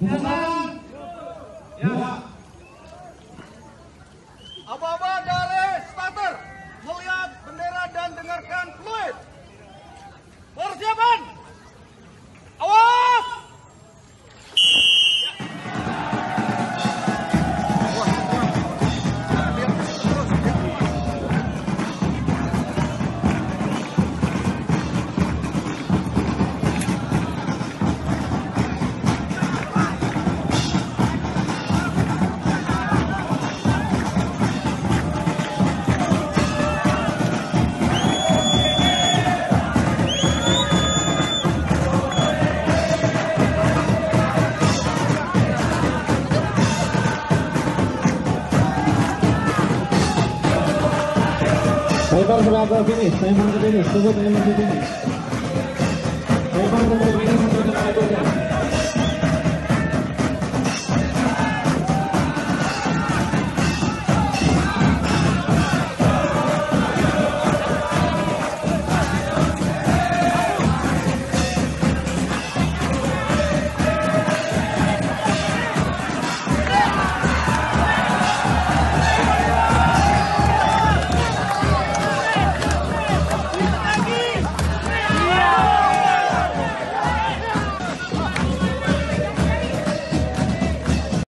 Silakan. Ya. Aba-aba dari starter, melihat bendera dan dengarkan fluid. Persiapan. Awas. Timer sudah ke finish, timer ke finish, tunggu timer ke finish. Timer ke finish untuk menentukan.